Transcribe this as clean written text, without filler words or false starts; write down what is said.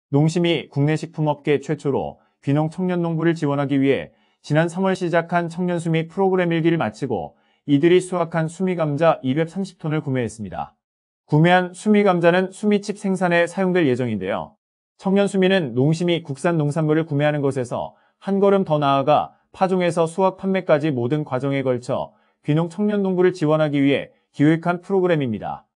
농심이 국내 식품업계 최초로 귀농 청년 농부를 지원하기 위해 지난 3월 시작한 청년 수미 프로그램 1기를 마치고 이들이 수확한 수미감자 230톤을 구매했습니다. 구매한 수미감자는 수미칩 생산에 사용될 예정인데요. 청년 수미는 농심이 국산 농산물을 구매하는 것에서 한 걸음 더 나아가 파종에서 수확 판매까지 모든 과정에 걸쳐 귀농 청년 농부를 지원하기 위해 기획한 프로그램입니다.